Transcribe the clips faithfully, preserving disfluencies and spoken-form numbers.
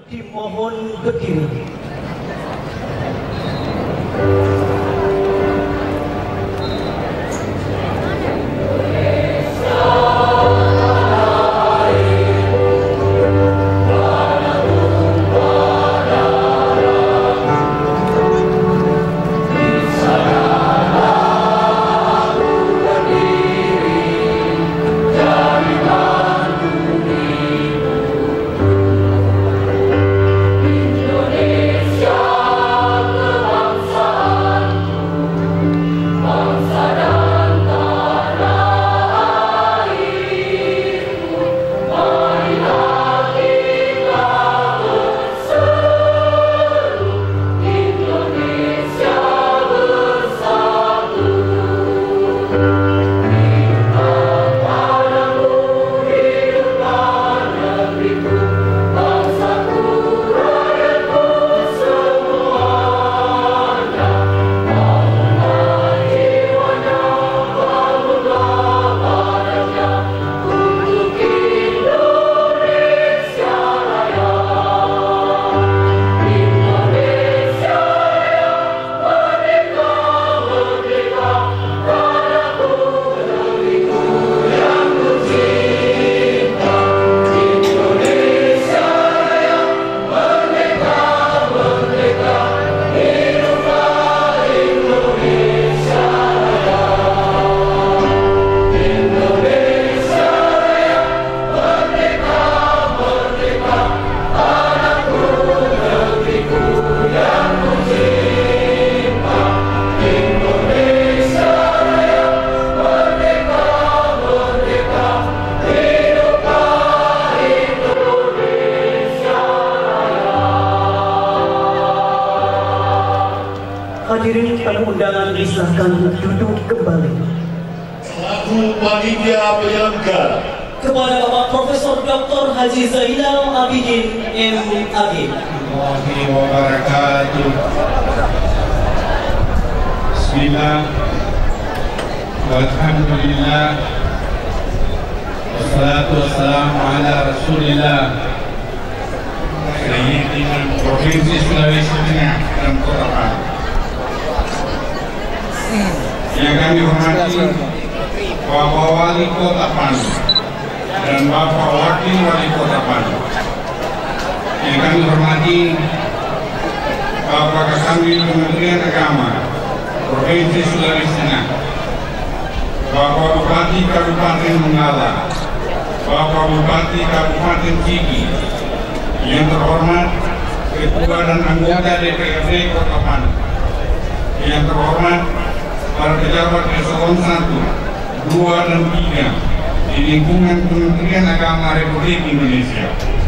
Dimohon berdiri. Hadirin tamu undangan disilahkan duduk kembali. Selaku panitia penyelenggara, Kepada Bapak Profesor Doktor Haji Zainal Abidin M A G. Warahmatullahi wabarakatuh. Bismillah, walhamdulillah, wassalatu wassalamu ala rasulillah, Sayyidina Provinsi Sulawesi Tengah dan Kota Palu. Yang kami hormati Bapak Wali Kota Palu dan Bapak Wakil Wali Kota Palu. Yang kami hormati Bapak Kasambil Kementerian Agama Provinsi Sulawesi Tengah, Bapak Bupati Kabupaten Donggala, Bapak Bupati Kabupaten Sigi, yang terhormat Ketua dan anggota D P R D Kota Palu, yang terhormat para pejabat eselon satu, dua, dan tiga di lingkungan Kementerian Agama Republik Indonesia.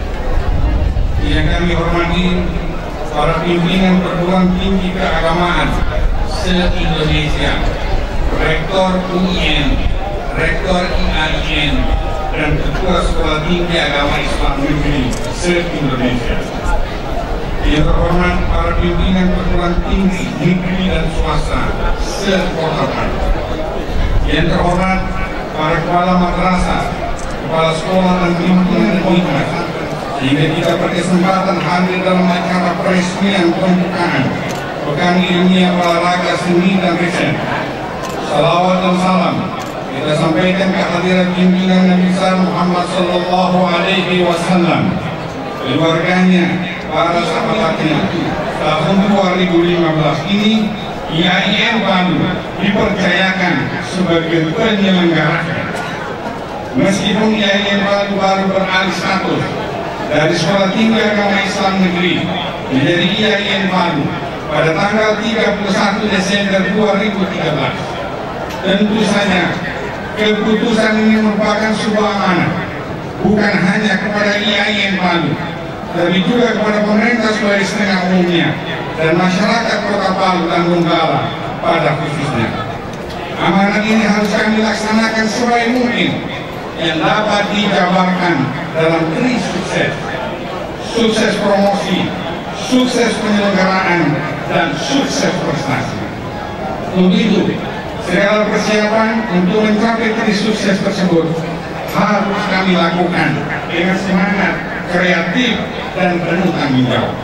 Yang kami hormati para pimpinan perguruan tinggi keagamaan se-Indonesia, Rektor U I N, Rektor I A I N, dan Ketua Sekolah Tinggi Agama Islam Negeri se-Indonesia. Yang terhormat para pimpinan perguruan tinggi negeri dan swasta se-Kota Palu. Yang terhormat para kepala madrasah, kepala sekolah dan pimpinan umat, sehingga kita berkesempatan hadir dalam acara peresmian pembukaan Pekan Ilmiah Olahraga Seni dan Riset. Salawat dan salam kita sampaikan kehadiran pimpinan Nabi besar Muhammad Sallallahu Alaihi Wasallam, keluarganya, para sahabatnya. Tahun dua ribu lima belas ini I A I N Palu dipercayakan sebagai penyelenggara. Meskipun I A I N Palu baru beralih status dari Sekolah Tinggi Agama Islam Negeri menjadi I A I N Palu pada tanggal tiga puluh satu Desember dua ribu tiga belas, tentu saja keputusan ini merupakan sebuah amanah bukan hanya kepada I A I N Palu, tapi juga kepada pemerintah Sulawesi Tengah umumnya dan masyarakat Kota Palu dan Donggala pada khususnya. Amanat ini harus kami laksanakan sebaik mungkin yang dapat dijabarkan dalam tri sukses: sukses promosi, sukses penyelenggaraan, dan sukses prestasi. Untuk itu, segala persiapan untuk mencapai tri sukses tersebut harus kami lakukan dengan semangat kreatif, dan penuh tanggung jawab.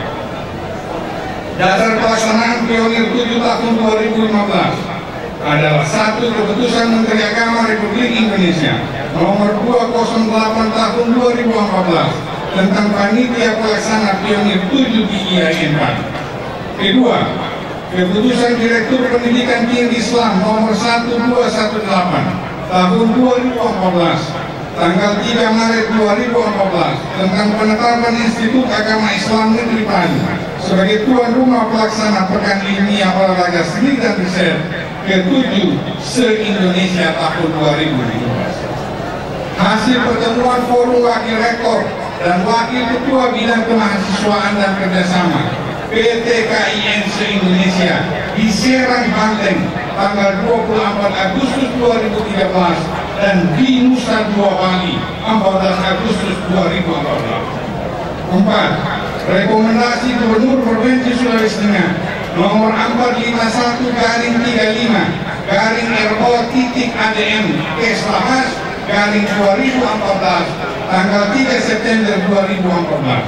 Dasar pelaksanaan Pionir tujuh tahun dua ribu lima belas adalah satu Keputusan Menteri Agama Republik Indonesia nomor dua nol delapan tahun dua ribu empat belas tentang panitia pelaksana Pionir tujuh di I A I N Bali. Kedua, Keputusan Direktur Pendidikan Tinggi Islam nomor seribu dua ratus delapan belas tahun dua ribu empat belas tanggal tiga Maret dua ribu empat belas tentang penetapan Institut Agama Islam Negeri Bali sebagai tuan rumah pelaksana Pekan Ilmiah Olahraga Seni dan Riset ketujuh se-Indonesia tahun dua ribu lima belas. Hasil pertemuan forum wakil rektor dan wakil ketua bidang kemahasiswaan dan kerjasama P T K I N se-Indonesia di Serang, Banten tanggal dua puluh empat Agustus dua ribu tiga belas dan di Nusa Dua Bali empat belas Agustus dua ribu empat belas. Empat, rekomendasi Gubernur Provinsi Sulawesi Tengah nomor empat ratus lima puluh satu garing tiga puluh lima garing R O titik A D M Keslahas garing dua ribu empat belas tanggal tiga September dua ribu empat belas.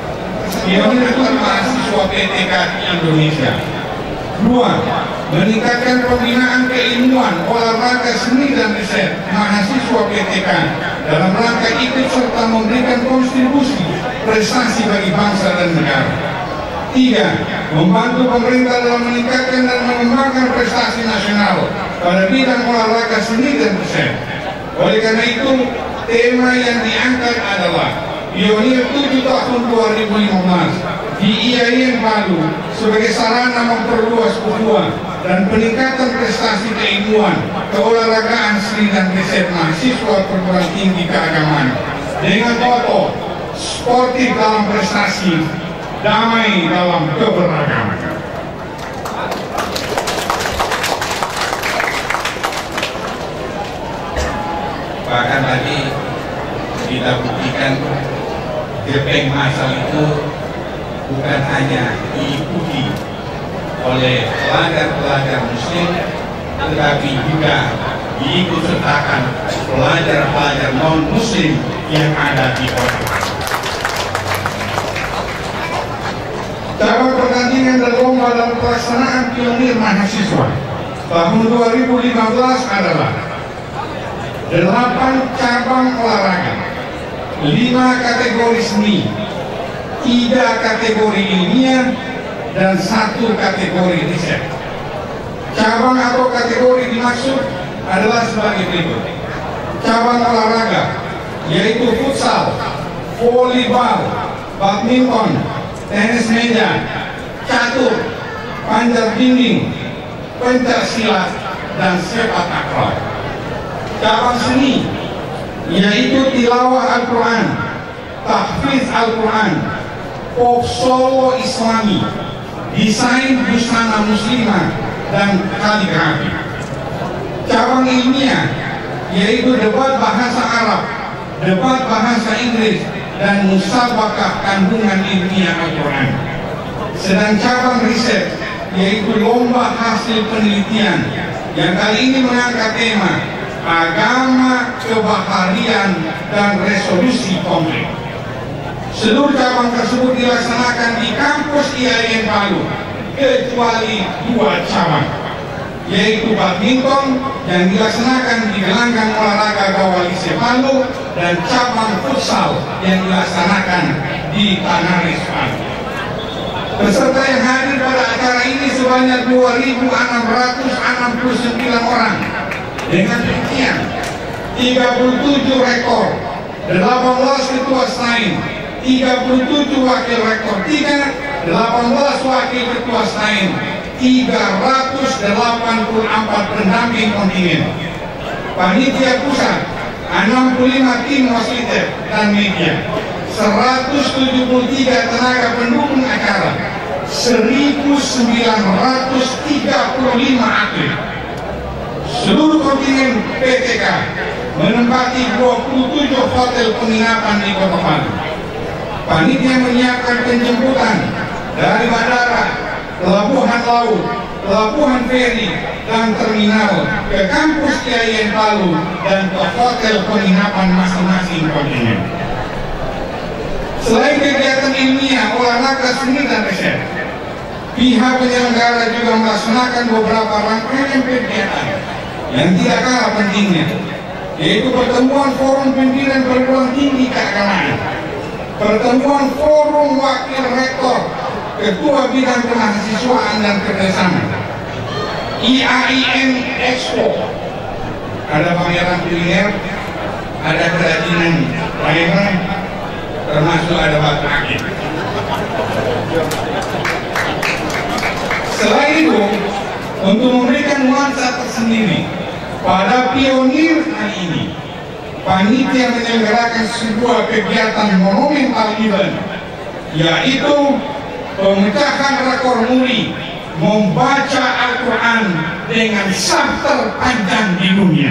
Pionir mahasiswa P T K I Indonesia. Dua, meningkatkan pembinaan keilmuan, olahraga, seni dan riset mahasiswa P T K dalam rangka ikut serta memberikan kontribusi prestasi bagi bangsa dan negara. Tiga, membantu pemerintah dalam meningkatkan dan mengembangkan prestasi nasional pada bidang olahraga, seni dan riset. Oleh karena itu, tema yang diangkat adalah Pionir tujuh tahun dua ribu lima belas di I A I N Bali sebagai sarana memperluas ukhuwah dan peningkatan prestasi keilmuan, keolahragaan, seni dan riset mahasiswa perguruan tinggi keagamaan dengan moto sportif dalam prestasi, damai dalam keberagaman. Bahkan tadi kita buktikan gepeng masal itu bukan hanya diikuti oleh pelajar-pelajar muslim, tetapi juga diikut sertakan pelajar-pelajar non muslim yang ada di kota. Cabang pertandingan dan lomba dalam pelaksanaan Pionir Mahasiswa tahun dua ribu lima belas adalah delapan cabang olahraga, lima kategori seni, tiga kategori ilmiah, dan satu kategori riset. Cabang atau kategori dimaksud adalah sebagai berikut. Cabang olahraga yaitu futsal, volleyball, badminton, tenis meja, catur, panjat dinding, pencak silat, dan sepak takraw. Cabang seni yaitu tilawah Al-Quran, tahfiz Al-Quran, pop solo Islami, desain busana muslimah, dan kaligrafi. Cabang ilmiah yaitu debat bahasa Arab, debat bahasa Inggris, dan musabakah kandungan ilmiah Al-Quran. Sedang cabang riset yaitu lomba hasil penelitian yang kali ini mengangkat tema agama, kebaharian, dan resolusi konflik. Seluruh cabang tersebut dilaksanakan di kampus I A I N Bali kecuali dua cabang, yaitu badminton yang dilaksanakan di gelanggang olahraga Gawalise Palu dan cabang futsal yang dilaksanakan di Tanaris Palu. Peserta yang hadir pada acara ini sebanyak dua ribu enam ratus enam puluh sembilan orang. Dengan demikian, tiga puluh tujuh rektor, delapan belas ketua stain, tiga puluh tujuh wakil rektor tiga, delapan belas wakil ketua stain, tiga ratus delapan puluh empat pendamping kontingen, panitia pusat, enam puluh lima tim wasit dan media, seratus tujuh puluh tiga tenaga pendukung acara, seribu sembilan ratus tiga puluh lima atlet. Seluruh kontingen P T K menempati dua puluh tujuh hotel penginapan di Kota Bali. Panitia menyiapkan penjemputan dari bandara, pelabuhan laut, pelabuhan feri, dan terminal ke kampus I A I N Bali dan ke hotel penginapan masing-masing kontingen. Selain kegiatan ilmiah, olahraga, seni, dan riset, pihak penyelenggara juga melaksanakan beberapa rangkaian kegiatan yang tidak kalah pentingnya, yaitu pertemuan forum pimpinan perguruan tinggi keagamaan, pertemuan forum wakil rektor, ketua bidang kemahasiswaan dan kerjasama, I A I N Expo, ada pameran kuliner, ada kerajinan layangan, termasuk ada batu akik. Selain itu, untuk memberikan nuansa tersendiri pada pionir kali ini, panitia menyelenggarakan sebuah kegiatan monumental event, yaitu pemecahan rekor muri membaca Al-Quran dengan sah terpanjang di dunia,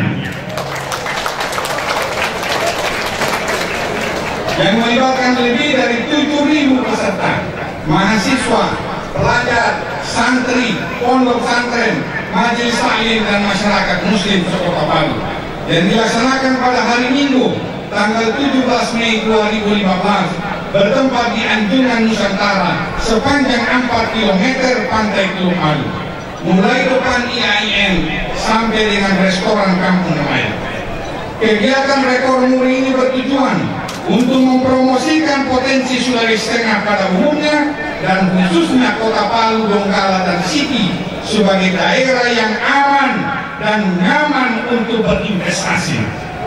yang melibatkan lebih dari tujuh ribu peserta, mahasiswa, pelajar, santri, pondok pesantren, majelis taklim, dan masyarakat muslim sekota Palu, yang dilaksanakan pada hari Minggu tanggal tujuh belas Mei dua ribu lima belas bertempat di Anjungan Nusantara sepanjang empat kilometer pantai Teluk Palu, mulai depan I A I N sampai dengan restoran Kampung Nelayan. Kegiatan rekor muri ini bertujuan untuk mempromosikan potensi Sulawesi Tengah pada umumnya dan khususnya Kota Palu, Donggala, dan Sigi sebagai daerah yang aman dan nyaman untuk berinvestasi.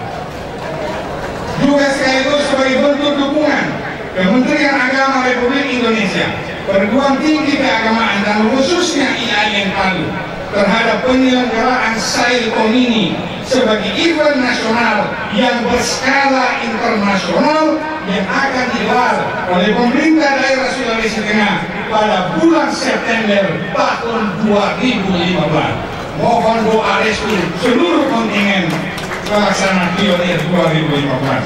Juga sekaligus sebagai bentuk dukungan Kementerian Agama Republik Indonesia, Perguruan Tinggi Keagamaan, dan khususnya I A I N Palu terhadap penyelenggaraan Sailcom ini sebagai event nasional yang berskala internasional yang akan digelar oleh pemerintah daerah Sulawesi Tengah pada bulan September tahun dua ribu lima belas. Mohon doa restu seluruh kontingen pelaksana pionir dua ribu lima belas.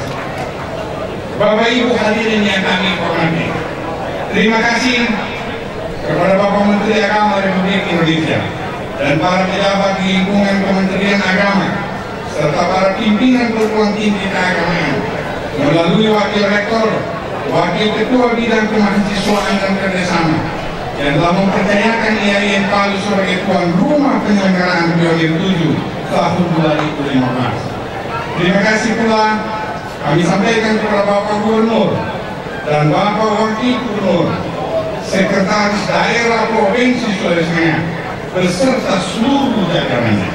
Bapak Ibu hadirin yang kami hormati, terima kasih kepada Bapak Menteri Agama Republik Indonesia dan para pejabat di lingkungan Kementerian Agama serta para pimpinan perguruan tinggi keagamaan melalui wakil rektor, wakil ketua bidang kemahasiswaan dan kerjasama yang telah mempercayakan I A I N Palu sebagai tuan rumah penyelenggaraan Pionir tujuh tahun dua ribu lima belas. Terima kasih pula kami sampaikan kepada Bapak Gubernur dan Bapak Wakil Gubernur, Sekretaris Daerah Provinsi Sulawesi Tengah beserta seluruh jajarannya.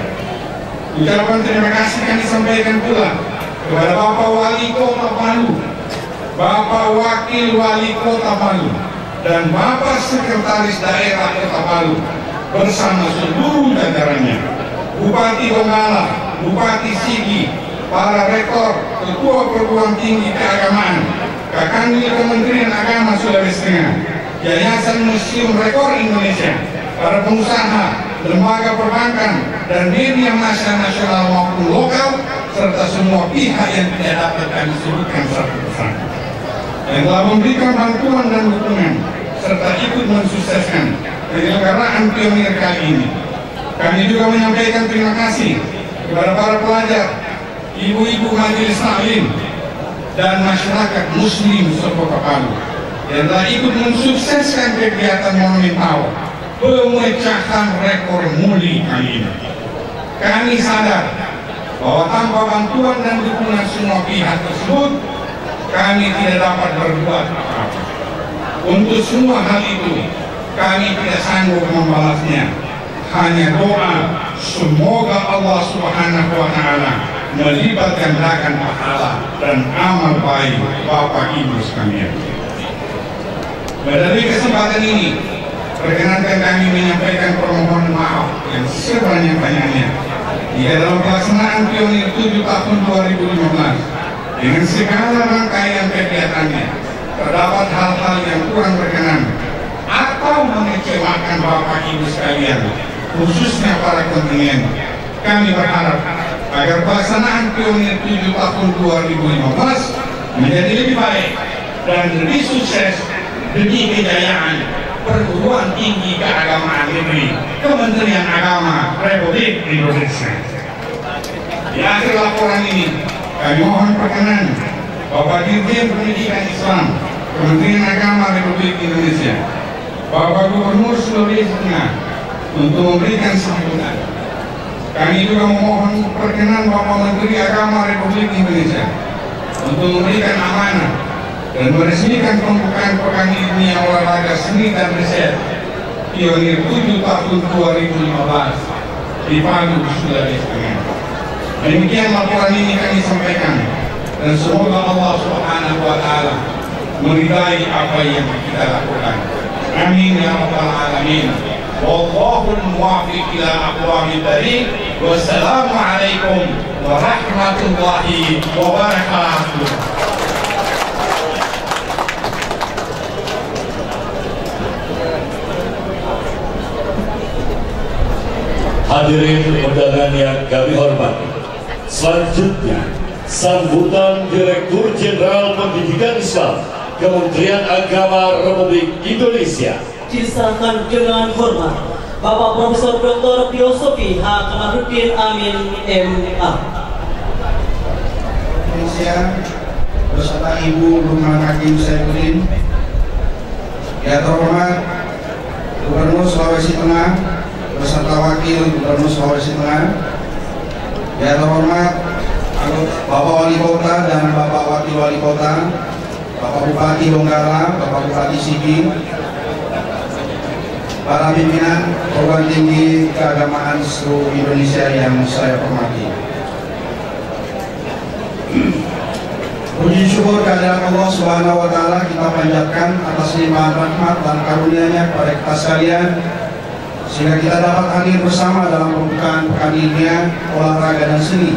Ucapan terima kasih kami sampaikan pula kepada Bapak Wali Kota Palu, Bapak Wakil Wali Kota Palu, dan Bapak Sekretaris Daerah Kota Palu bersama seluruh jajarannya, Bupati Donggala, Bupati Sigi, para rektor, ketua perguruan tinggi keagamaan, Kakangil Kementerian Agama Sulawesi Tengah, Yayasan Museum Rekor Indonesia, para pengusaha, lembaga perbankan, dan media massa nasional maupun lokal, serta semua pihak yang tidak dapat kami sebutkan satu persatu, yang telah memberikan bantuan dan dukungan serta ikut mensukseskan penyelenggaraan pionir kali ini. Kami juga menyampaikan terima kasih kepada para pelajar, ibu-ibu majelis taklim, dan masyarakat muslim sekota Palu yang telah ikut mensukseskan kegiatan monumental pemecahan rekor muri kali ini. Kami sadar bahwa tanpa bantuan dan dukungan semua pihak tersebut, kami tidak dapat berbuat apa-apa. Untuk semua hal itu, kami tidak sanggup membalasnya. Hanya doa, semoga Allah Subhanahu wa Ta'ala melipat gandakan pahala dan amal baik Bapak Ibu sekalian. Dari kesempatan ini, perkenankan kami menyampaikan permohonan maaf yang sebanyak-banyaknya jika dalam pelaksanaan Pionir tujuh tahun dua ribu lima belas dengan segala rangkaian kegiatannya terdapat hal-hal yang kurang berkenan atau mengecewakan Bapak Ibu sekalian, khususnya para kontingen. Kami berharap agar pelaksanaan Pionir tujuh tahun dua ribu lima belas menjadi lebih baik dan lebih sukses demi kejayaan Perguruan Tinggi Keagamaan Negeri Kementerian Agama Republik Indonesia. Di akhir laporan ini, kami mohon perkenan Bapak Dirjen Pendidikan Islam Kementerian Agama Republik Indonesia, Bapak Gubernur Sulawesi Tengah untuk memberikan sambutan. Kami juga memohon perkenan Bapak Menteri Agama Republik Indonesia untuk memberikan amanah dan meresmikan pembukaan Pekan Ilmiah Olahraga Seni dan Riset Pionir tujuh tahun dua ribu lima belas di Palu, Sulawesi Tengah. Demikian laporan ini kami sampaikan, dan semoga Allah Subhanahu wa Ta'ala meridai apa yang kita lakukan. Amin ya rabbal alamin. Wallahul muwaffiq ila aqwamit thariq. Wassalamu alaikum warahmatullahi wabarakatuh. Hadirin undangan yang kami hormati, selanjutnya sambutan Direktur Jenderal Pendidikan Islam Kementerian Agama Republik Indonesia. Disahkan dengan hormat Bapak Profesor Doktor Filosofi H. Kamarudin Amin M A Indonesia beserta Ibu Rumah Hakim Saifuddin, yang terhormat Gubernur Sulawesi Tengah beserta Wakil Gubernur Sulawesi Tengah, yang terhormat Bapak Wali Kota dan Bapak Wakil Wali Kota, Bapak Bupati Donggala, Bapak Bupati Sigi, para pimpinan perguruan tinggi keagamaan seluruh Indonesia yang saya hormati. Puji syukur kehadirat Allah Subhanahu wa Ta'ala kita panjatkan atas limpahan rahmat dan karunia-Nya kepada kita sekalian, sehingga kita dapat hadir bersama dalam pembukaan Pekan Ilmiah Olahraga dan Seni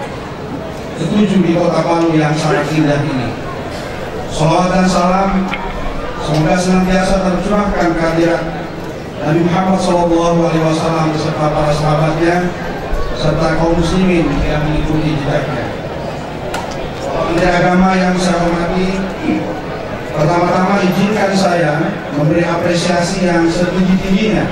ketujuh di Kota Palu yang sangat indah ini. Salawat dan salam semoga senantiasa tercurahkan kehadirat Nabi Muhammad shallallahu alaihi wasallam beserta para sahabatnya serta kaum muslimin yang mengikuti jejaknya. Menteri Agama yang saya hormati, pertama-tama izinkan saya memberi apresiasi yang setinggi-tingginya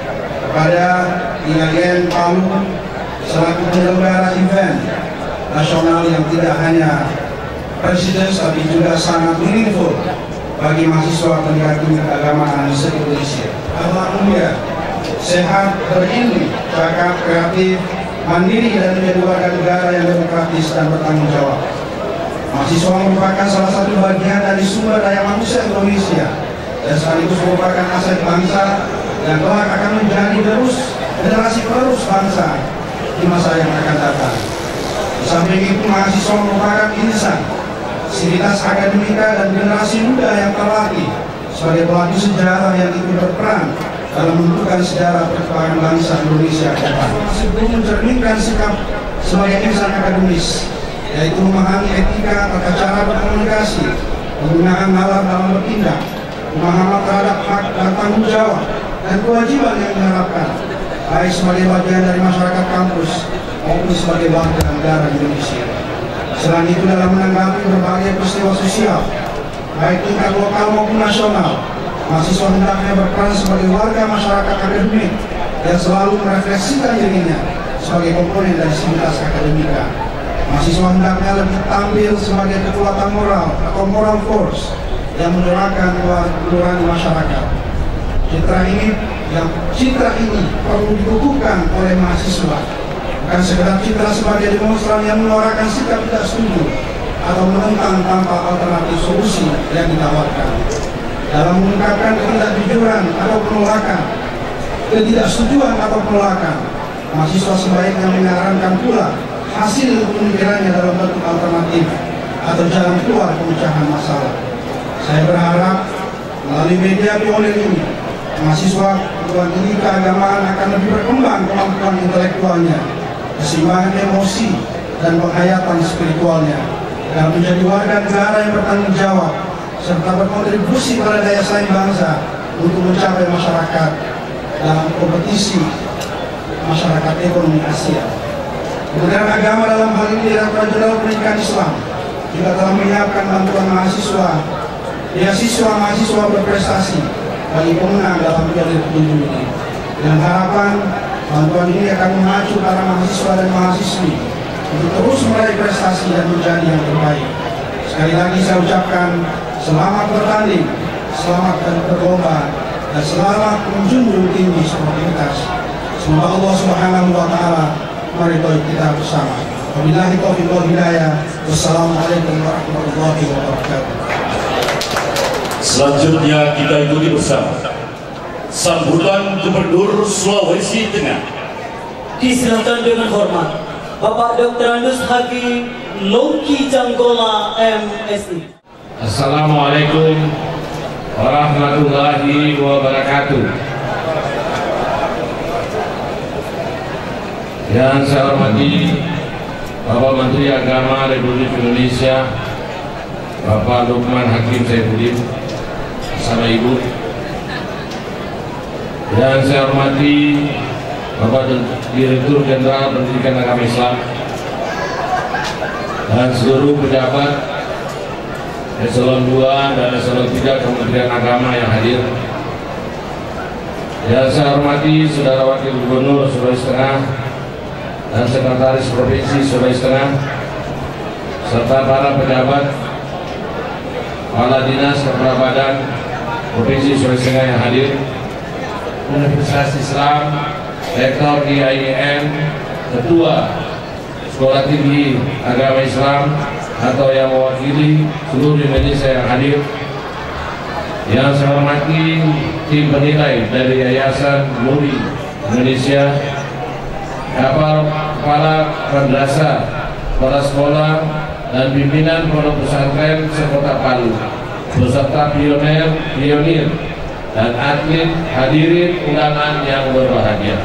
kepada I A G N Palu selaku penyelenggara event nasional yang tidak hanya prestisius tapi juga sangat meaningful bagi mahasiswa pendidikan keagamaan se-Indonesia. Alhamdulillah, sehat, berilmu, cakap, kreatif, mandiri, dan menjadi warga negara yang demokratis dan bertanggung jawab. Mahasiswa merupakan salah satu bagian dari sumber daya manusia Indonesia dan sekaligus merupakan aset bangsa yang kelak akan menjadi terus generasi penerus bangsa di masa yang akan datang. Di samping itu, mahasiswa merupakan insan sivitas akademika dan generasi muda yang terlatih sebagai pelaku sejarah yang ikut berperan dalam menentukan sejarah perkembangan bangsa Indonesia ke depan. Masih belum mencerminkan sikap sebagai insan akademis, yaitu memahami etika, tata cara berkomunikasi, penggunaan nalar dalam bertindak, pemahaman terhadap hak dan tanggung jawab dan kewajiban yang diharapkan, baik sebagai bagian dari masyarakat kampus maupun sebagai warga negara Indonesia. Selain itu, dalam menanggapi berbagai peristiwa sosial, baik tingkat lokal maupun nasional, mahasiswa hendaknya berperan sebagai warga masyarakat akademik yang selalu merefleksikan dirinya sebagai komponen dari sivitas akademika. Mahasiswa hendaknya lebih tampil sebagai kekuatan moral atau moral force yang menyuarakan nurani masyarakat. Citra ini, yang citra ini perlu dikukuhkan oleh mahasiswa. Bukan sekedar citra sebagai demonstran yang menyuarakan sikap tidak setuju atau menentang tanpa alternatif solusi yang ditawarkan. Dalam mengungkapkan ketidakjujuran atau penolakan, ketidaksetujuan atau penolakan, mahasiswa sebaiknya menyarankan pula hasil pemikirannya dalam bentuk alternatif atau jalan keluar pemecahan masalah. Saya berharap melalui media pionir ini, mahasiswa perguruan tinggi keagamaan akan lebih berkembang kemampuan intelektualnya, keseimbangan emosi, dan penghayatan spiritualnya, dan menjadi warga negara yang bertanggung jawab serta berkontribusi pada daya saing bangsa untuk mencapai masyarakat dalam kompetisi masyarakat ekonomi Asia. Kementerian Agama dalam hal ini Direktorat Jenderal Pendidikan Islam juga telah menyiapkan bantuan mahasiswa, beasiswa mahasiswa berprestasi bagi pemenang dalam pionir ketujuh ini. Dengan harapan bantuan ini akan memacu para mahasiswa dan mahasiswi untuk terus meraih prestasi dan menjadi yang terbaik. Sekali lagi saya ucapkan selamat bertanding, selamat berlomba, dan selamat menjunjung tinggi sportivitas. Semoga Allah Subhanahu wa Ta'ala meridhoi kita bersama. Wabillahi taufiq wal hidayah. Wassalamualaikum warahmatullahi wabarakatuh. Selanjutnya kita ikuti bersama sambutan Gubernur Sulawesi Tengah. Disilakan dengan hormat Bapak Doktor Andus Haki Loki Janggola M Si. Assalamualaikum warahmatullahi wabarakatuh. Yang saya hormati Bapak Menteri Agama Republik Indonesia Bapak Lukman Hakim Saifuddin bersama Ibu. Yang saya hormati Bapak Direktur Jenderal Pendidikan Agama Islam dan seluruh pejabat Eselon dua dan Eselon tiga Kementerian Agama yang hadir. Yang saya hormati Saudara Wakil Gubernur Sulawesi Tengah dan Sekretaris Provinsi Sulawesi Tengah serta para pejabat kepala dinas kepala badan Provinsi Sulawesi Tengah yang hadir, Universitas Islam, Rektor I A I N, Ketua Sekolah Tinggi Agama Islam atau yang mewakili seluruh Indonesia yang hadir. Yang saya hormati tim penilai dari Yayasan Nuri Indonesia, kepala madrasah, kepala sekolah, dan pimpinan pondok pesantren sekota Palu, beserta pionir, pionir dan atlet hadirin undangan yang berbahagia.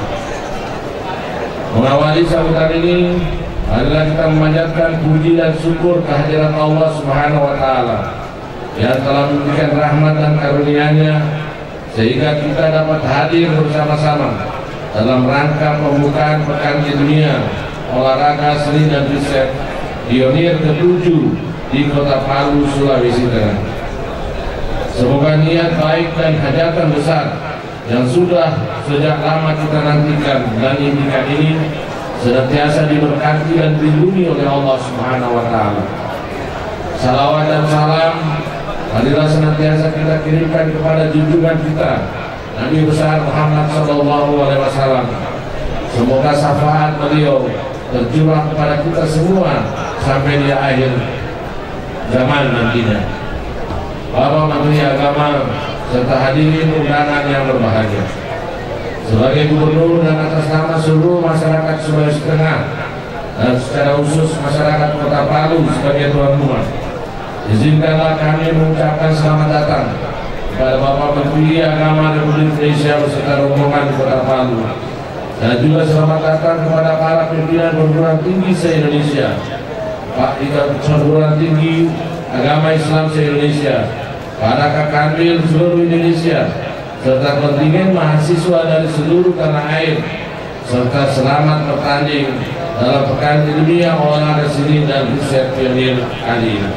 Mengawali sambutan ini, marilah kita memanjatkan puji dan syukur kehadiran Allah Subhanahu wa Ta'ala yang telah memberikan rahmat dan karunia-Nya sehingga kita dapat hadir bersama-sama dalam rangka pembukaan Pekan Dunia Olahraga Seni dan Riset Pionir ketujuh di Kota Palu, Sulawesi Tengah. Semoga niat baik dan hajatan besar yang sudah sejak lama kita nantikan dan impikan ini senantiasa diberkati dan dilindungi oleh Allah Subhanahu wa Ta'ala. Salawat dan salam marilah senantiasa kita kirimkan kepada junjungan kita Nabi besar Muhammad Sallallahu Alaihi Wasallam. Semoga syafaat beliau tercurah kepada kita semua sampai di akhir zaman nantinya. Bapak Menteri Agama serta hadirin undangan yang berbahagia, sebagai gubernur dan atas nama seluruh masyarakat Sulawesi Tengah dan secara khusus masyarakat Kota Palu sebagai tuan rumah, izinkanlah kami mengucapkan selamat datang kepada Bapak Menteri Agama Republik Indonesia beserta rombongan di Kota Palu, dan juga selamat datang kepada para pimpinan perguruan tinggi se-Indonesia, Pak Ikat Perguruan Tinggi Agama Islam se-Indonesia, para Kakanwil seluruh Indonesia, serta kontingen mahasiswa dari seluruh tanah air, serta selamat bertanding dalam Pekan Dunia Olahraga Seni dan Riset Pionir kali ini.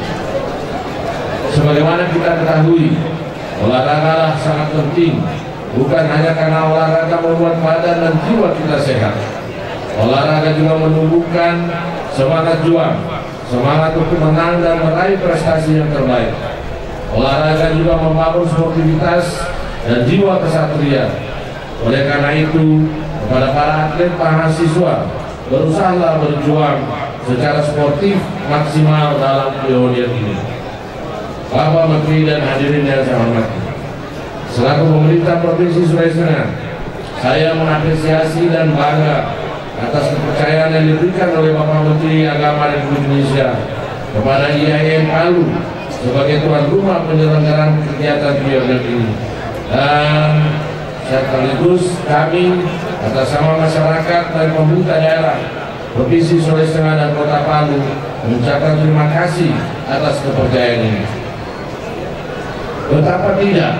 Sebagaimana kita ketahui, olahraga sangat penting, bukan hanya karena olahraga membuat badan dan jiwa kita sehat. Olahraga juga menumbuhkan semangat juang, semangat untuk menang dan meraih prestasi yang terbaik. Olahraga juga membangun sportivitas dan jiwa kesatria. Oleh karena itu, kepada para atlet mahasiswa, berusahalah berjuang secara sportif maksimal dalam pionir ini. Bapak Menteri dan hadirin yang saya hormati, selaku pemerintah Provinsi Sulawesi Tengah, saya mengapresiasi dan bangga atas kepercayaan yang diberikan oleh Bapak Menteri Agama Republik Indonesia kepada I A I N Palu sebagai tuan rumah penyelenggaraan kegiatan pionir ini. Dan sekaligus kami atas nama masyarakat dan pemerintah daerah Provinsi Sulawesi Tengah dan Kota Palu mengucapkan terima kasih atas kepercayaan ini. Betapa tidak,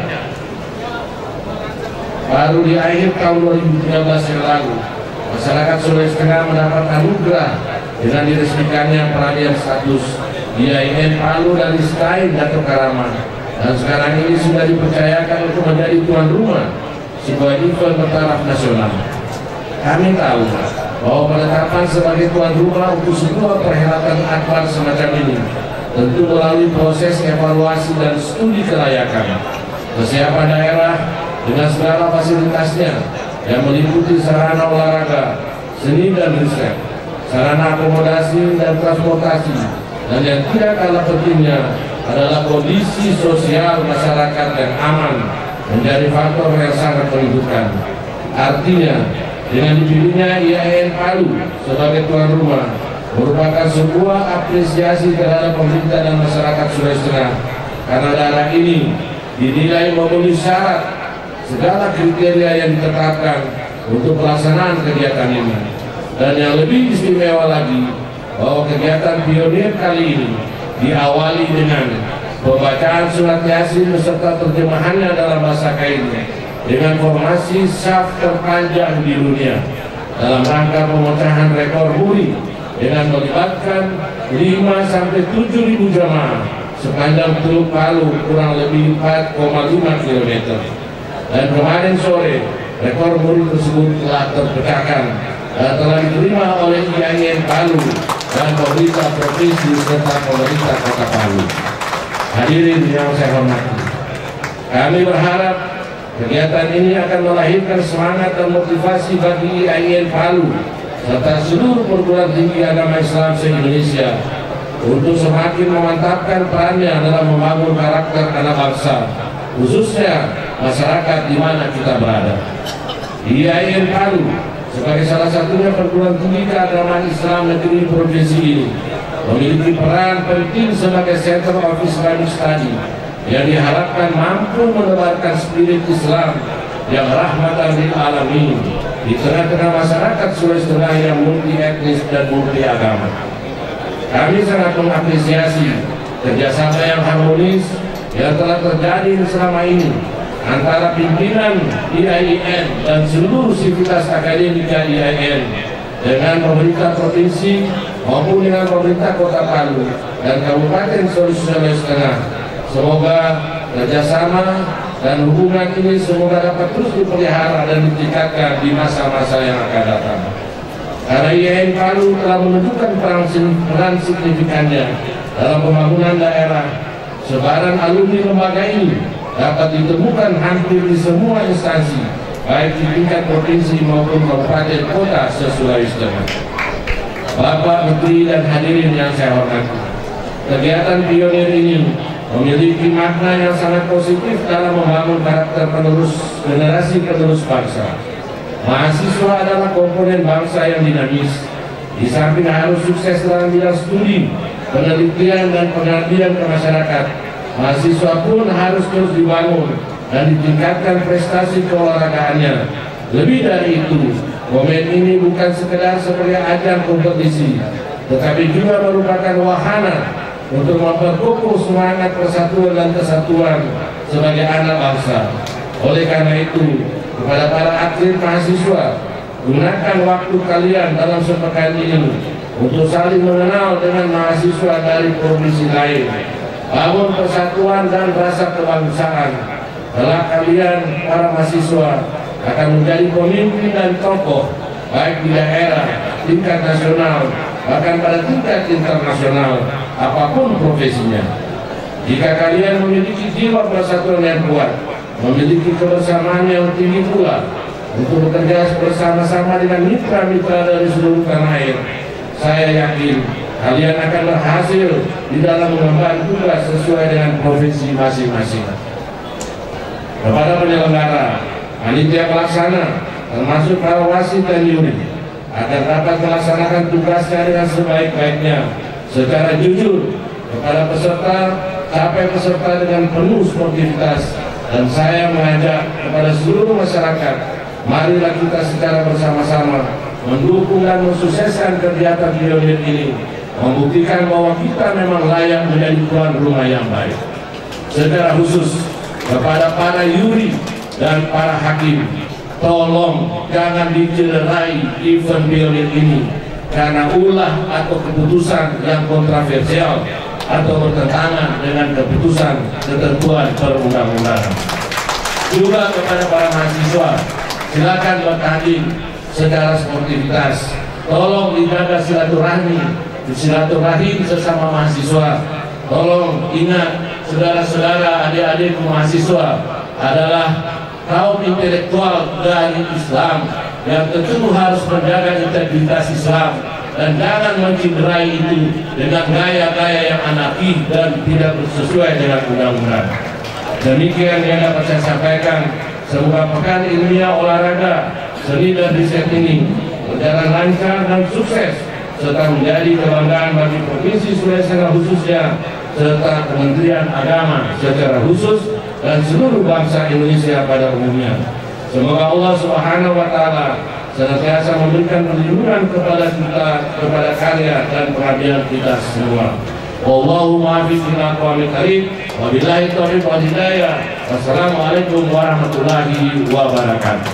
baru di akhir tahun dua ribu tiga belas yang lalu, masyarakat Sulawesi Tengah mendapat anugerah dengan diresmikannya peralihan status I A I N Palu dari Stain Dato Karama, dan sekarang ini sudah dipercayakan untuk menjadi tuan rumah sebuah event bertaraf nasional. Kami tahu bahwa penetapan sebagai tuan rumah untuk sebuah perhelatan akbar semacam ini tentu melalui proses evaluasi dan studi kelayakan kesiapan daerah dengan segala fasilitasnya yang meliputi sarana olahraga, seni dan riset, sarana akomodasi dan transportasi, dan yang tidak kalah pentingnya adalah kondisi sosial masyarakat yang aman menjadi faktor yang sangat menentukan. Artinya, dengan dipilihnya I A I N Palu sebagai tuan rumah merupakan sebuah apresiasi terhadap pemerintah dan masyarakat Sulawesi Tengah, karena daerah ini dinilai memenuhi syarat segala kriteria yang ditetapkan untuk pelaksanaan kegiatan ini. Dan yang lebih istimewa lagi, bahwa kegiatan pionir kali ini diawali dengan pembacaan surat Yasin beserta terjemahannya dalam bahasa kain dengan formasi syaf terpanjang di dunia dalam rangka pemecahan rekor muri dengan melibatkan lima sampai tujuh ribu jamaah sepanjang Teluk Palu kurang lebih empat koma lima kilometer. Dan kemarin sore rekor muri tersebut telah terpecahkan dan telah diterima oleh I A I N Palu dan pemerintah provinsi serta pemerintah Kota Palu. Hadirin yang saya hormati, kami berharap kegiatan ini akan melahirkan semangat dan motivasi bagi I A I N Palu serta seluruh perguruan tinggi agama Islam se-Indonesia untuk semakin memantapkan perannya dalam membangun karakter anak bangsa, khususnya masyarakat di mana kita berada. I A I N Palu sebagai salah satunya perguruan tinggi keagamaan Islam negeri provinsi ini memiliki peran penting sebagai Center of Islamic Study yang diharapkan mampu menebarkan spirit Islam yang rahmatan lil alamin di tengah-tengah masyarakat Sulawesi Tengah yang multi etnis dan multi agama. Kami sangat mengapresiasi kerjasama yang harmonis yang telah terjadi selama ini antara pimpinan I A I N dan seluruh sivitas akademika I A I N dengan pemerintah provinsi maupun dengan pemerintah Kota Palu dan Kabupaten Sulawesi Tengah. Semoga kerjasama dan hubungan ini semoga dapat terus dipelihara dan ditingkatkan di masa-masa yang akan datang. Karena I A I N Palu telah menunjukkan peran signifikannya dalam pembangunan daerah, sebaran alumni lembaga ini dapat ditemukan hampir di semua instansi, baik di tingkat provinsi maupun kabupaten kota se-Sulawesi Tengah. Bapak Menteri dan hadirin yang saya hormati, kegiatan pionir ini memiliki makna yang sangat positif dalam membangun karakter penerus generasi penerus bangsa. Mahasiswa adalah komponen bangsa yang dinamis. Di samping harus sukses dalam bidang studi, penelitian dan pengabdian ke masyarakat, mahasiswa pun harus terus dibangun dan ditingkatkan prestasi keolahragaannya. Lebih dari itu, momen ini bukan sekedar sebagai ajang kompetisi, tetapi juga merupakan wahana untuk memperkokoh semangat persatuan dan kesatuan sebagai anak bangsa. Oleh karena itu, kepada para atlet mahasiswa, gunakan waktu kalian dalam sepekan ini untuk saling mengenal dengan mahasiswa dari provinsi lain. Bangun persatuan dan rasa kebangsaan. Kelak kalian para mahasiswa akan menjadi pemimpin dan tokoh baik di daerah, tingkat nasional, bahkan pada tingkat internasional, apapun profesinya. Jika kalian memiliki jiwa persatuan yang kuat, memiliki kebersamaan yang tinggi pula untuk bekerja bersama-sama dengan mitra-mitra dari seluruh tanah air, saya yakin kalian akan berhasil di dalam mengemban tugas sesuai dengan provinsi masing-masing. Kepada penyelenggara, panitia pelaksana, termasuk para wasit dan juri, agar dapat melaksanakan tugasnya dengan sebaik-baiknya, secara jujur kepada peserta, capai peserta dengan penuh sportivitas. Dan saya mengajak kepada seluruh masyarakat, marilah kita secara bersama-sama mendukung dan mensukseskan kegiatan pionir ini, membuktikan bahwa kita memang layak menjadi tuan rumah yang baik. Secara khusus kepada para juri dan para hakim, tolong jangan dicederai event pionir ini karena ulah atau keputusan yang kontroversial atau bertentangan dengan keputusan ketentuan perundang-undangan. Juga kepada para mahasiswa, silakan bertanding secara sportivitas, tolong dijaga silaturahmi, silaturahim sesama mahasiswa. Tolong ingat, saudara-saudara, adik-adik mahasiswa adalah kaum intelektual dari Islam yang tentu harus menjaga integritas Islam dan jangan mencederai itu dengan gaya-gaya yang anarkis dan tidak sesuai dengan undang-undang. Demikian yang dapat saya sampaikan. Semoga pekan ilmiah olahraga, seni dan riset ini berjalan lancar dan sukses serta menjadi kebanggaan bagi Provinsi Sulawesi Tengah khususnya serta Kementerian Agama secara khusus dan seluruh bangsa Indonesia pada umumnya. Semoga Allah Subhanahu wa taala senantiasa memberikan perlindungan kepada kita, kepada karya dan pengabdian kita semua. Allahumma bina aqwamil karim wa billahi taufiq wal hidayah. Wassalamualaikum warahmatullahi wabarakatuh.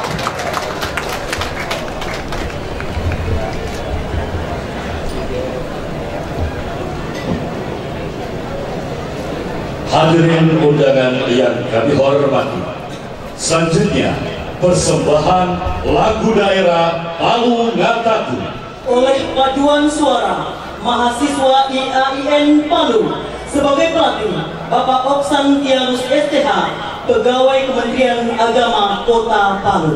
Hadirin undangan yang kami hormati, selanjutnya persembahan lagu daerah Palu Ngataku oleh paduan suara mahasiswa I A I N Palu. Sebagai pelatih Bapak Oksan Tianus S T H, Pegawai Kementerian Agama Kota Palu.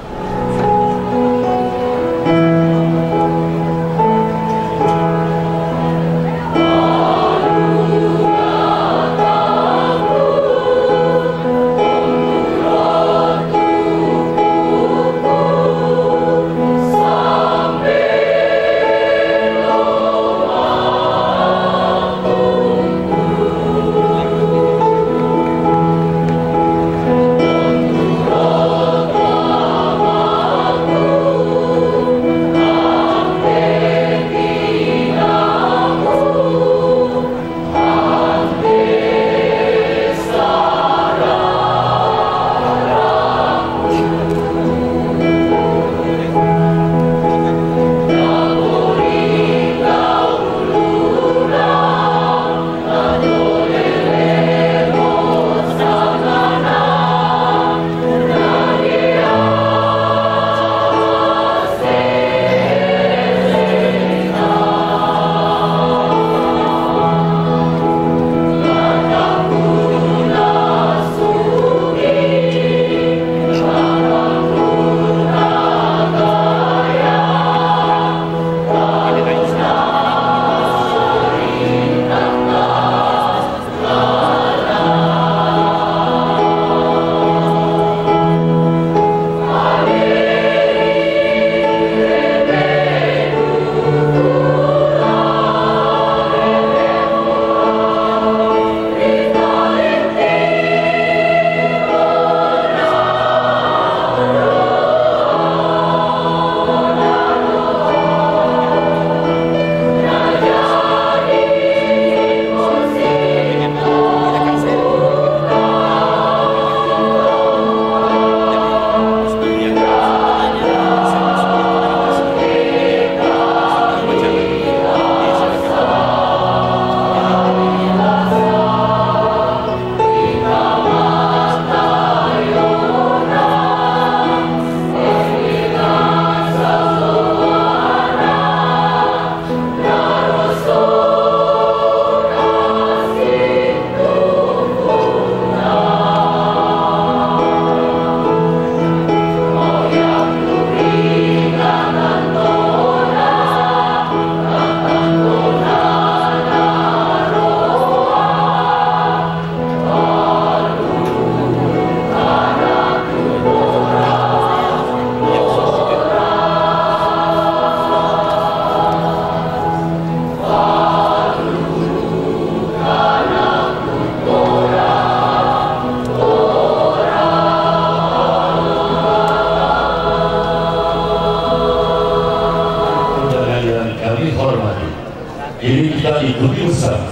Ini kita ikuti bersama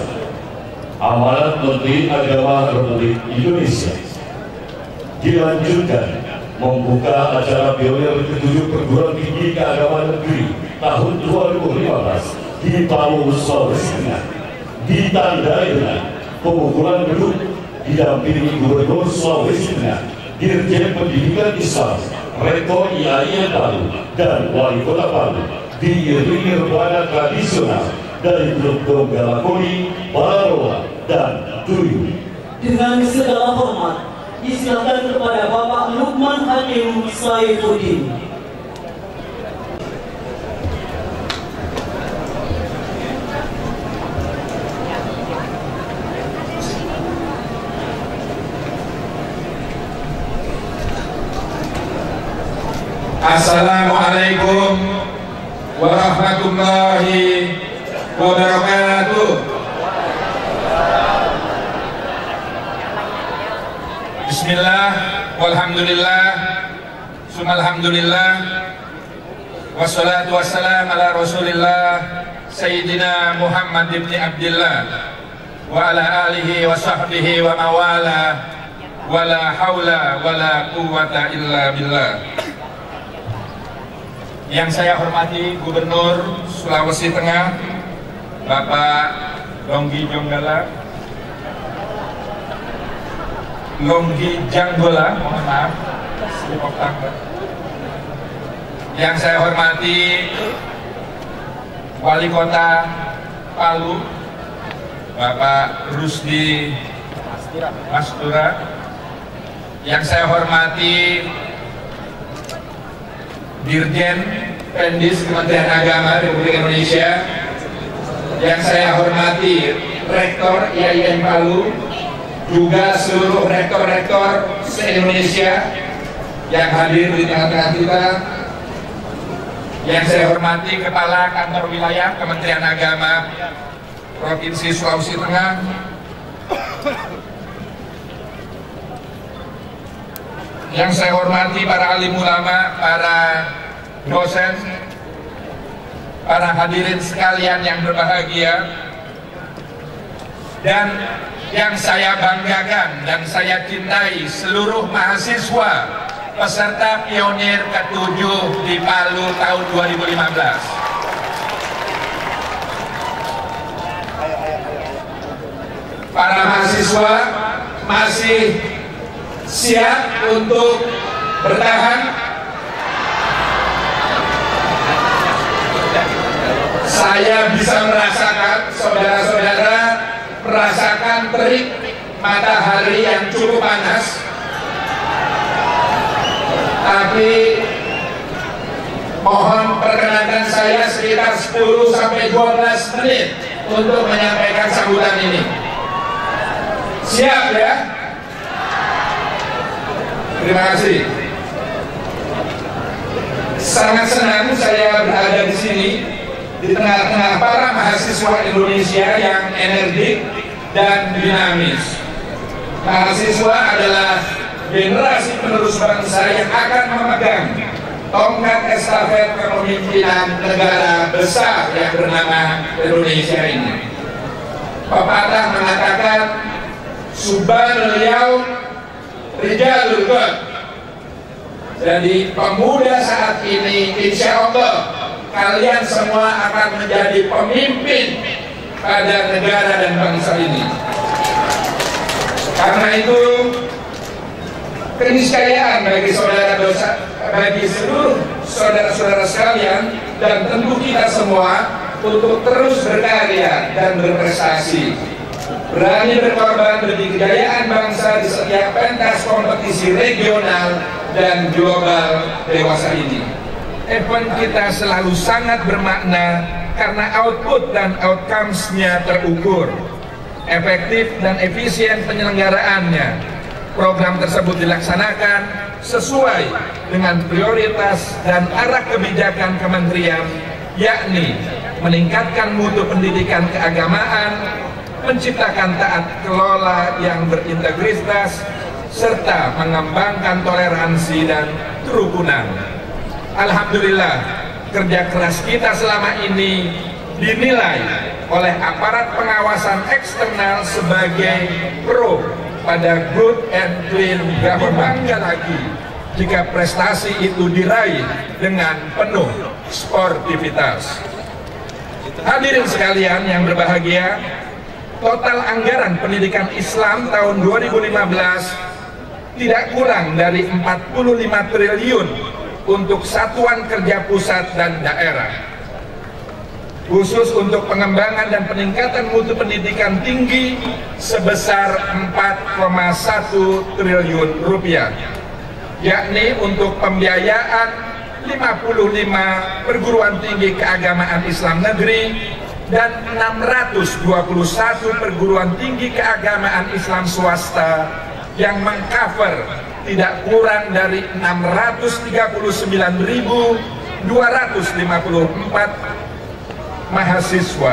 amanat Menteri Agama Republik Indonesia. Dilanjutkan membuka acara Bioler ketujuh Perguruan Tinggi Keagamaan Negeri tahun dua ribu lima belas di Palu, Sulawesi Tengah. Ditandai dengan pemukulan gedung didampingi Gubernur Sulawesi Tengah, Dirjen Pendidikan Islam, Rektor I A I N Palu, dan Wali Kota Palu. diiringi rebana tradisional dari grup Donggala Koni, Balaroa, dan Tuyul. Dengan segala hormat, disilakan kepada Bapak Lukman Hakim Saifuddin. Assalamualaikum warahmatullahi wabarakatuh. Bismillah, walhamdulillah, sumalhamdulillah, wassalatu wassalam ala rasulillah Sayyidina Muhammad ibn Abdillah wa ala alihi wa sahbihi wa mawala wa la hawla wa la quwwata illa billah. Yang saya hormati Gubernur Sulawesi Tengah Bapak Longgi Jonggala Longgi Janggola, mohon maaf, slip of tongue. Yang saya hormati Wali Kota Palu Bapak Rusdi Mastura. Yang saya hormati Dirjen Pendis Kementerian Agama Republik Indonesia. Yang saya hormati Rektor I A I N Palu, juga seluruh rektor-rektor se-Indonesia yang hadir di tengah-tengah kita. Yang saya hormati Kepala Kantor Wilayah Kementerian Agama Provinsi Sulawesi Tengah. Yang saya hormati para alim ulama, para dosen, para hadirin sekalian yang berbahagia, dan yang saya banggakan dan saya cintai seluruh mahasiswa peserta pionir ketujuh di Palu tahun dua ribu lima belas. Para mahasiswa masih siap untuk bertahan? Saya bisa merasakan, saudara-saudara, merasakan terik matahari yang cukup panas. Tapi mohon perkenankan saya sekitar sepuluh sampai dua belas menit untuk menyampaikan sambutan ini. Siap ya? Terima kasih. Sangat senang saya berada di sini di tengah-tengah para mahasiswa Indonesia yang energik dan dinamis. Mahasiswa adalah generasi penerus bangsa yang akan memegang tongkat estafet kepemimpinan negara besar yang bernama Indonesia ini. Pepatah mengatakan Subhanul Yaum Rijalul God. Jadi pemuda saat ini insya Allah kalian semua akan menjadi pemimpin pada negara dan bangsa ini. Karena itu keniscayaan bagi saudara dosa, bagi seluruh saudara-saudara sekalian dan tentu kita semua untuk terus berkarya dan berprestasi. Berani berkorban demi kejayaan bangsa di setiap pentas kompetisi regional dan global dewasa ini. Event kita selalu sangat bermakna karena output dan outcomes-nya terukur. Efektif dan efisien penyelenggaraannya. Program tersebut dilaksanakan sesuai dengan prioritas dan arah kebijakan kementerian, yakni meningkatkan mutu pendidikan keagamaan, menciptakan taat kelola yang berintegritas, serta mengembangkan toleransi dan kerukunan. Alhamdulillah, kerja keras kita selama ini dinilai oleh aparat pengawasan eksternal sebagai pro pada good and clean government. Bangga lagi jika prestasi itu diraih dengan penuh sportivitas. Hadirin sekalian yang berbahagia, total anggaran pendidikan Islam tahun dua ribu lima belas tidak kurang dari empat puluh lima triliun untuk satuan kerja pusat dan daerah. khusus untuk pengembangan dan peningkatan mutu pendidikan tinggi sebesar empat koma satu triliun rupiah, yakni untuk pembiayaan lima puluh lima perguruan tinggi keagamaan Islam negeri dan enam ratus dua puluh satu perguruan tinggi keagamaan Islam swasta yang mengcover tidak kurang dari enam ratus tiga puluh sembilan ribu dua ratus lima puluh empat mahasiswa.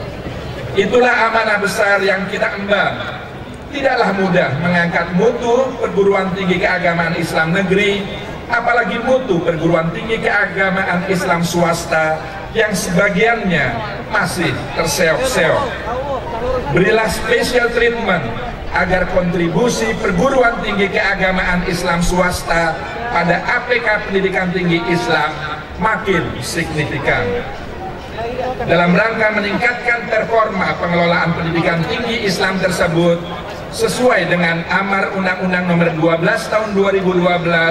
Itulah amanah besar yang kita emban. Tidaklah mudah mengangkat mutu perguruan tinggi keagamaan Islam negeri, apalagi mutu perguruan tinggi keagamaan Islam swasta yang sebagiannya masih terseok-seok. Berilah special treatment agar kontribusi perguruan tinggi keagamaan Islam swasta pada A P K Pendidikan Tinggi Islam makin signifikan. Dalam rangka meningkatkan performa pengelolaan pendidikan tinggi Islam tersebut sesuai dengan Amar Undang-Undang Nomor dua belas Tahun dua ribu dua belas,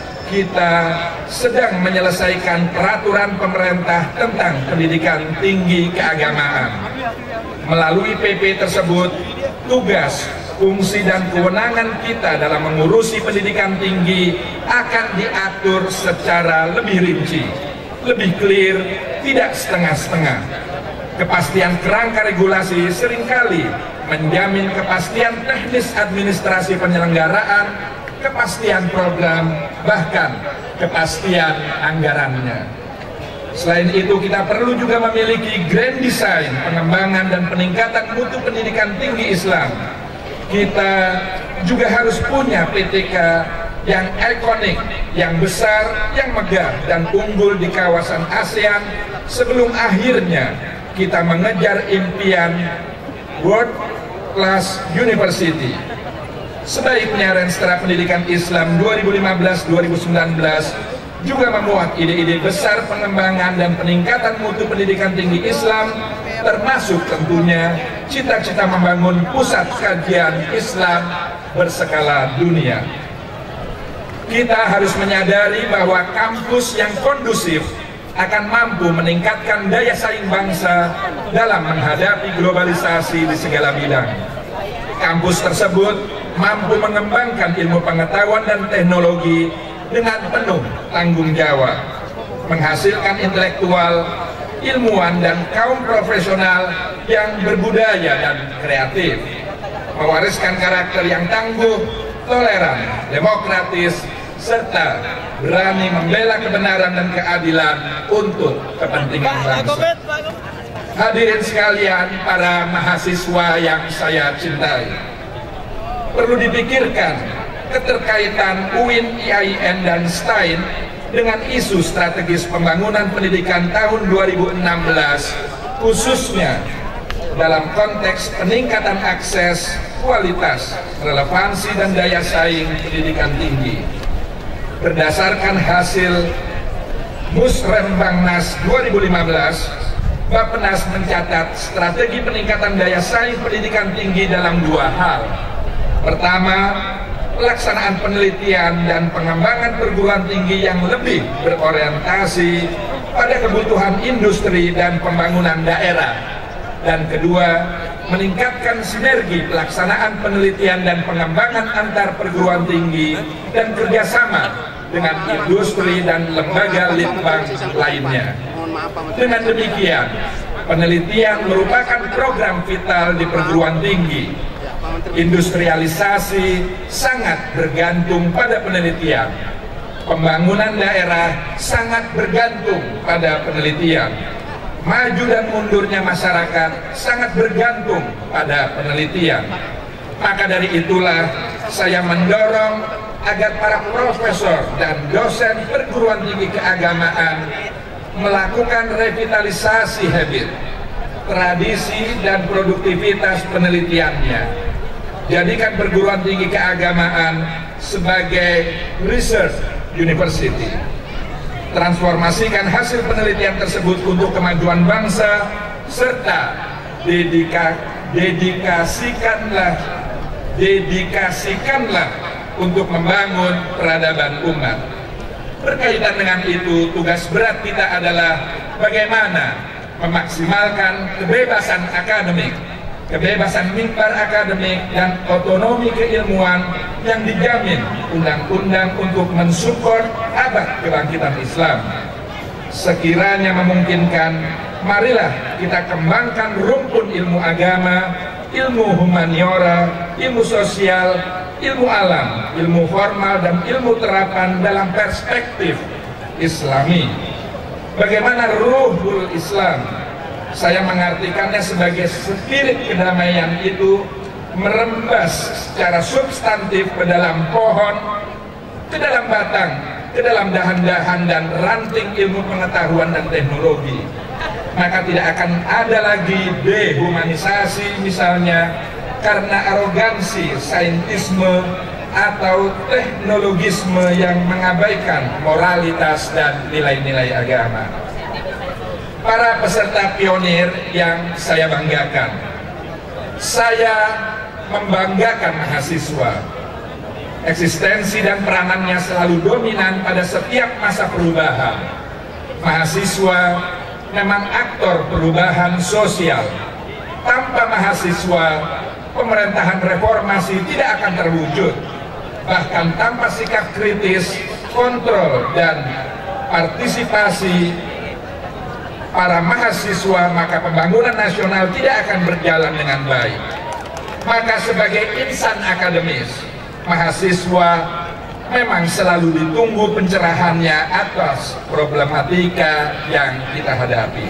kita sedang menyelesaikan peraturan pemerintah tentang pendidikan tinggi keagamaan. Melalui P P tersebut, tugas, fungsi dan kewenangan kita dalam mengurusi pendidikan tinggi akan diatur secara lebih rinci, lebih clear, tidak setengah-setengah. Kepastian kerangka regulasi seringkali menjamin kepastian teknis administrasi penyelenggaraan, kepastian program, bahkan kepastian anggarannya. Selain itu, kita perlu juga memiliki grand design pengembangan dan peningkatan mutu pendidikan tinggi Islam. Kita juga harus punya P T K yang ikonik, yang besar, yang megah dan unggul di kawasan ASEAN sebelum akhirnya kita mengejar impian World Class University. Sebaiknya Renstera Pendidikan Islam dua ribu lima belas dua ribu sembilan belas juga memuat ide-ide besar pengembangan dan peningkatan mutu pendidikan tinggi Islam, termasuk tentunya cita-cita membangun pusat kajian Islam berskala dunia. Kita harus menyadari bahwa kampus yang kondusif akan mampu meningkatkan daya saing bangsa dalam menghadapi globalisasi di segala bidang. Kampus tersebut mampu mengembangkan ilmu pengetahuan dan teknologi dengan penuh tanggung jawab, menghasilkan intelektual, ilmuwan dan kaum profesional yang berbudaya dan kreatif, mewariskan karakter yang tangguh, toleran, demokratis, serta berani membela kebenaran dan keadilan untuk kepentingan bangsa. Hadirin sekalian, para mahasiswa yang saya cintai, perlu dipikirkan keterkaitan U I N, I A I N, dan STAIN dengan isu strategis pembangunan pendidikan tahun dua ribu enam belas, khususnya dalam konteks peningkatan akses, kualitas, relevansi, dan daya saing pendidikan tinggi. Berdasarkan hasil Musrembangnas dua ribu lima belas, Bappenas mencatat strategi peningkatan daya saing pendidikan tinggi dalam dua hal. Pertama, pelaksanaan penelitian dan pengembangan perguruan tinggi yang lebih berorientasi pada kebutuhan industri dan pembangunan daerah. Dan kedua, meningkatkan sinergi pelaksanaan penelitian dan pengembangan antar perguruan tinggi dan kerjasama dengan industri dan lembaga litbang lainnya. Dengan demikian, penelitian merupakan program vital di perguruan tinggi. Industrialisasi sangat bergantung pada penelitian. Pembangunan daerah sangat bergantung pada penelitian. Maju dan mundurnya masyarakat sangat bergantung pada penelitian. Maka dari itulah saya mendorong agar para profesor dan dosen perguruan tinggi keagamaan melakukan revitalisasi habit, tradisi, dan produktivitas penelitiannya. Jadikan perguruan tinggi keagamaan sebagai research university. Transformasikan hasil penelitian tersebut untuk kemajuan bangsa, serta dedika, dedikasikanlah dedikasikanlah untuk membangun peradaban umat. Berkaitan dengan itu, tugas berat kita adalah bagaimana memaksimalkan kebebasan akademik, kebebasan mimbar akademik, dan otonomi keilmuan yang dijamin undang-undang untuk mensupport abad kebangkitan Islam. Sekiranya memungkinkan, marilah kita kembangkan rumpun ilmu agama, ilmu humaniora, ilmu sosial, ilmu alam, ilmu formal, dan ilmu terapan dalam perspektif Islami. Bagaimana ruhul Islam? Saya mengartikannya sebagai spirit kedamaian itu merembas secara substantif ke dalam pohon, ke dalam batang, ke dalam dahan-dahan dan ranting ilmu pengetahuan dan teknologi. Maka tidak akan ada lagi dehumanisasi misalnya karena arogansi saintisme atau teknologisme yang mengabaikan moralitas dan nilai-nilai agama. Para peserta pionir yang saya banggakan, saya membanggakan mahasiswa. Eksistensi dan peranannya selalu dominan pada setiap masa perubahan. Mahasiswa memang aktor perubahan sosial. Tanpa mahasiswa, pemerintahan reformasi tidak akan terwujud. Bahkan tanpa sikap kritis, kontrol, dan partisipasi para mahasiswa, maka pembangunan nasional tidak akan berjalan dengan baik. Maka sebagai insan akademis, mahasiswa memang selalu ditunggu pencerahannya atas problematika yang kita hadapi.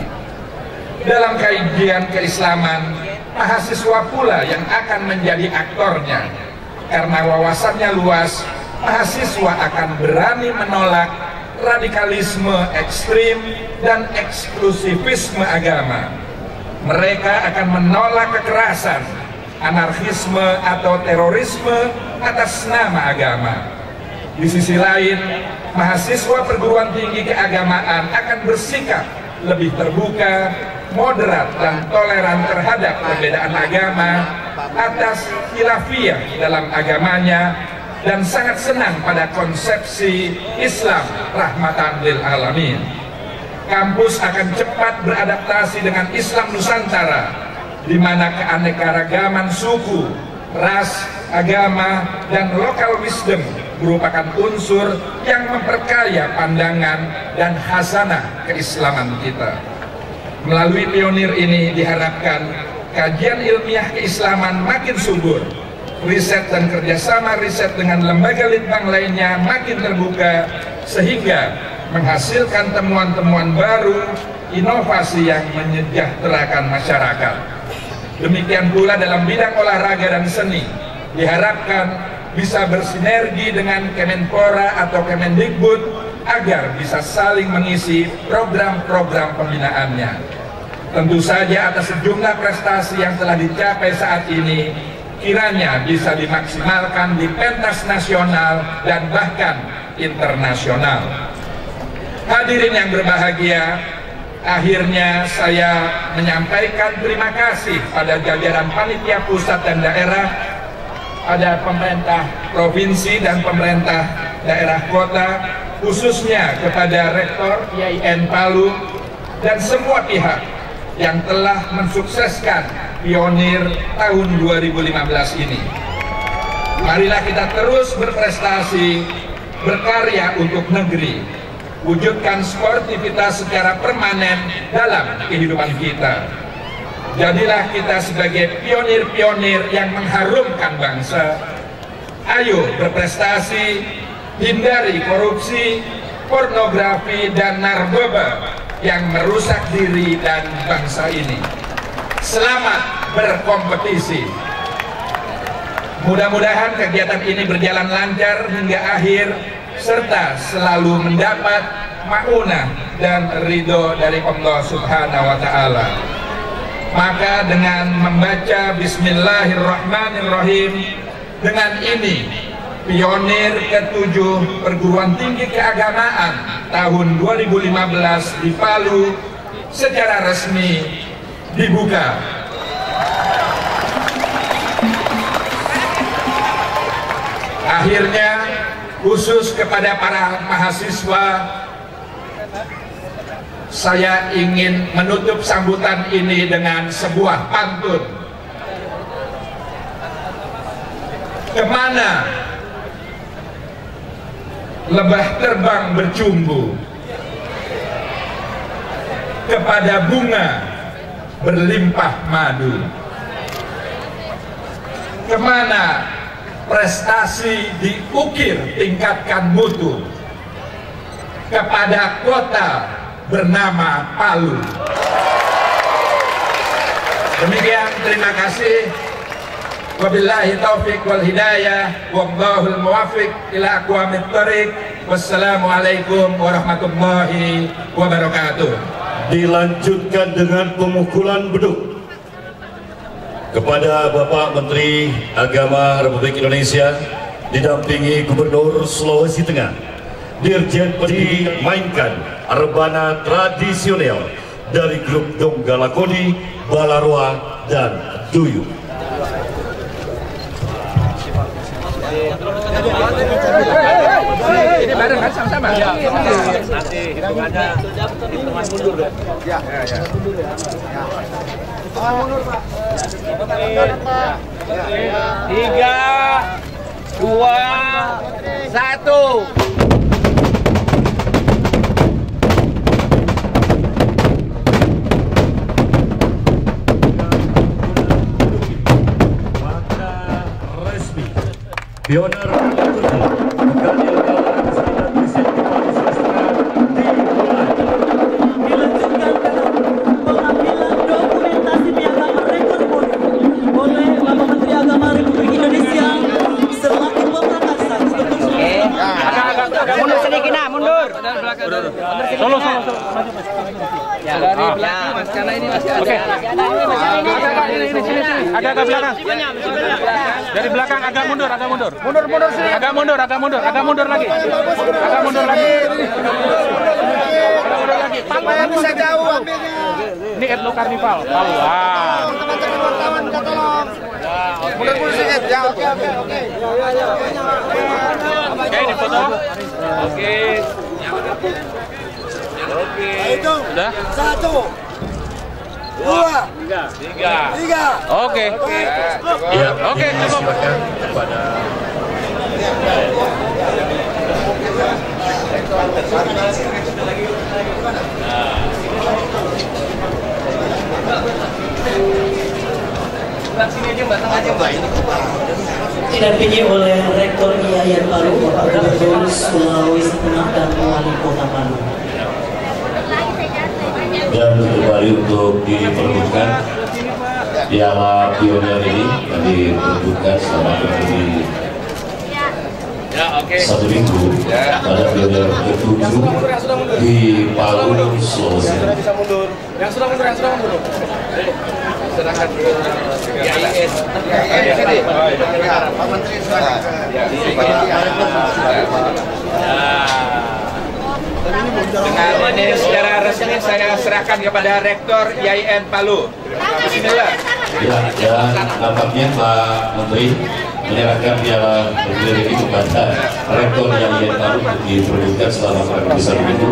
Dalam kajian keislaman, mahasiswa pula yang akan menjadi aktornya. Karena wawasannya luas, mahasiswa akan berani menolak radikalisme ekstrim dan eksklusivisme agama. Mereka akan menolak kekerasan, anarkisme atau terorisme atas nama agama. Di sisi lain, mahasiswa perguruan tinggi keagamaan akan bersikap lebih terbuka, moderat, dan toleran terhadap perbedaan agama atas khilafiyah dalam agamanya, dan sangat senang pada konsepsi Islam rahmatan lil alamin. Kampus akan cepat beradaptasi dengan Islam Nusantara, di mana keanekaragaman suku, ras, agama, dan local wisdom merupakan unsur yang memperkaya pandangan dan khasanah keislaman kita. Melalui pionir ini diharapkan kajian ilmiah keislaman makin subur, riset dan kerjasama riset dengan lembaga litbang lainnya makin terbuka, sehingga menghasilkan temuan-temuan baru, inovasi yang menyejahterakan masyarakat. Demikian pula dalam bidang olahraga dan seni, diharapkan bisa bersinergi dengan Kemenpora atau Kemendikbud agar bisa saling mengisi program-program pembinaannya. Tentu saja atas sejumlah prestasi yang telah dicapai saat ini, kiranya bisa dimaksimalkan di pentas nasional dan bahkan internasional. Hadirin yang berbahagia, akhirnya saya menyampaikan terima kasih pada jajaran panitia pusat dan daerah, pada pemerintah provinsi dan pemerintah daerah kota, khususnya kepada Rektor I A I N Palu dan semua pihak yang telah mensukseskan pionir tahun dua ribu lima belas ini. Marilah kita terus berprestasi, berkarya untuk negeri, wujudkan sportivitas secara permanen dalam kehidupan kita. Jadilah kita sebagai pionir-pionir yang mengharumkan bangsa. Ayo berprestasi, hindari korupsi, pornografi, dan narkoba yang merusak diri dan bangsa ini. Selamat berkompetisi. Mudah-mudahan kegiatan ini berjalan lancar hingga akhir, serta selalu mendapat maunah dan ridho dari Allah Subhanahu wa Ta'ala. Maka dengan membaca Bismillahirrahmanirrahim, dengan ini pionir ketujuh perguruan tinggi keagamaan tahun dua ribu lima belas di Palu secara resmi dibuka. Akhirnya, khusus kepada para mahasiswa saya ingin menutup sambutan ini dengan sebuah pantun. Kemana lebah terbang bercumbu, kepada bunga berlimpah madu. Kemana prestasi diukir tingkatkan mutu, kepada kota bernama Palu. Demikian, terima kasih. Wabillahi taufiq wal hidayah, wallahul muwaffiq ila aqwamit thoriq. Wassalamualaikum warahmatullahi wabarakatuh. Dilanjutkan dengan pemukulan beduk kepada Bapak Menteri Agama Republik Indonesia didampingi Gubernur Sulawesi Tengah. Dirjen dimainkan rebana tradisional dari grup Donggala Kodi, Balaroa, dan Duyu. Ini bareng kan sama-sama? Ya, nanti hitungannya hitungan mundur dong. Ya, ya, ya. Hitungan mundur, Pak. Tiga, dua, satu. Pioner dilanjutkan pengambilan dokumentasi piagam rekor muri oleh Bapak Menteri Agama Republik Indonesia selaku pemrakasa Gubernur Sulawesi Tengah. Agak mundur sedikit, nah, mundur. Solo, solo, solo. Ya, dari belakang, Mas, karena ini masih ada. Oke. Agak-agak belakang. Dari belakang agak mundur, agak mundur. Mundur, mundur sih. Agak mundur, agak mundur, agak mundur lagi. Agak mundur lagi. Agak mundur lagi. Supaya bisa jauh ambilnya. Ini Etno Karnival. Wah. Teman-teman wartawan minta tolong. Mundur, mundur sedikit. Ya, oke, oke, oke. Oke, difoto. Oke. Oke. Sudah? Satu. Dua, tiga, tiga, tiga. Oke, oke, ya, oke, cukup. Kepada Didampingi oleh Rektor I A I N Palu, Bapak Gubernur Sulawesi Tengah dan Wali Kota Palu. dan kembali untuk diperbutkan piala pionir ini yang diperbutkan selama kurang lebih satu minggu pada pionir ketujuh di Palu, Sulawesi. Yang sudah mundur, yang sudah mundur. Serahkan ke I A I N. Pak Menteri sudah. Dengan ini secara resmi saya serahkan kepada Rektor I A I N Palu. Bismillah. Ya, dan nampaknya Pak Menteri menyerahkan piala berdiri ini kepada Rektor I A I N Palu untuk diperbutkan selama kurang lebih satu minggu.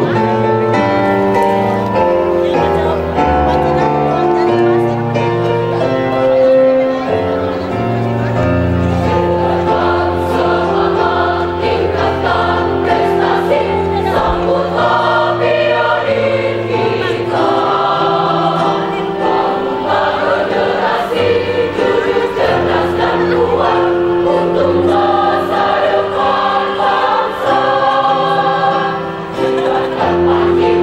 Thank you.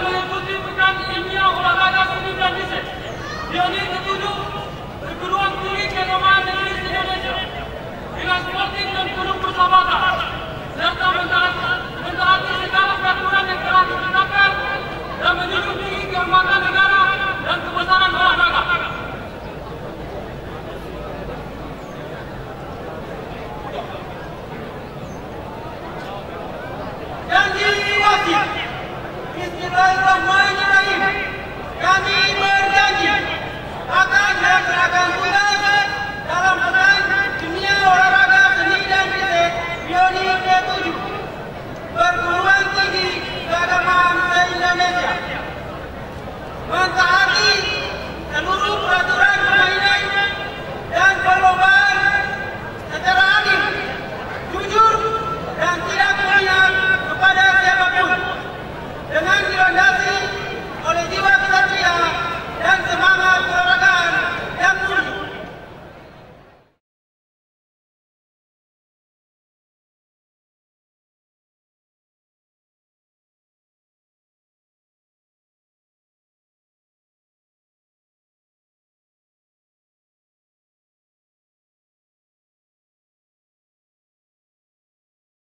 mengikuti pekan ilmiah olahraga seni dan desain yang ketujuh perguruan tinggi keagamaan negeri Indonesia dengan sportif dan penuh persahabatan serta mentaati segala peraturan yang telah ditetapkan dan menjunjung tinggi kehormatan negara dan kebesaran olahraga. Janji wajib. Bismillahirrahmanirrahim. Kami berjanji akan melaksanakan